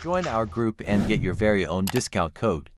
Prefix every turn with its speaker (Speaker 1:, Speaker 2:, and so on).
Speaker 1: Join our group and get your very own discount code.